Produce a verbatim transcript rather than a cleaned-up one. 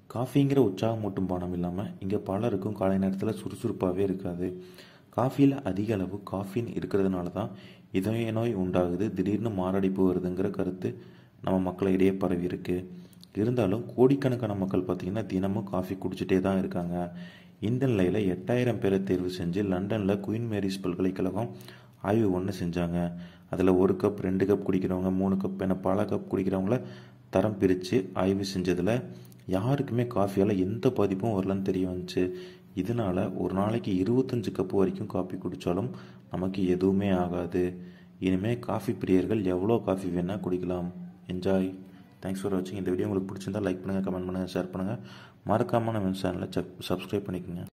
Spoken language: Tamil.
காஃபிங்கிற உற்சாகமூட்டும் பானம் இல்லாமல் இங்கே பலருக்கும் காலை நேரத்தில் சுறுசுறுப்பாகவே இருக்காது. காஃபியில் அதிக அளவு காஃபின் இருக்கிறதுனால தான் இதய நோய் உண்டாகுது, திடீர்னு மாரடைப்பு வருதுங்கிற கருத்து நம்ம மக்களிடையே பரவி இருக்கு. இருந்தாலும் கோடிக்கணக்கான மக்கள் பார்த்திங்கன்னா தினமும் காஃபி குடிச்சிட்டே தான் இருக்காங்க. இந்த நிலையில் எட்டாயிரம் பேரை தேர்வு செஞ்சு லண்டனில் குயின் மேரிஸ் பல்கலைக்கழகம் ஆய்வு ஒன்று செஞ்சாங்க. அதில் ஒரு கப் ரெண்டு கப் குடிக்கிறவங்க மூணு கப் என பல கப் குடிக்கிறவங்கள தரம் பிரித்து ஆய்வு செஞ்சதில் யாருக்குமே காஃபியால் எந்த பாதிப்பும் வரலன்னு தெரிய வந்துச்சு. இதனால் ஒரு நாளைக்கு இருபத்தஞ்சு கப்பு வரைக்கும் காஃபி குடித்தாலும் நமக்கு எதுவுமே ஆகாது. இனிமேல் காஃபி பிரியர்கள் எவ்வளோ காஃபி வேணால் குடிக்கலாம். என்ஜாய். தேங்க்ஸ் ஃபார் வாட்சிங். இந்த வீடியோ உங்களுக்கு பிடிச்சிருந்தால் லைக் பண்ணுங்கள், கமெண்ட் பண்ணுங்கள், ஷேர் பண்ணுங்கள். மறக்காமல் நம்ம சேனலை சப் சப்ஸ்கிரைப் பண்ணிக்கோங்க.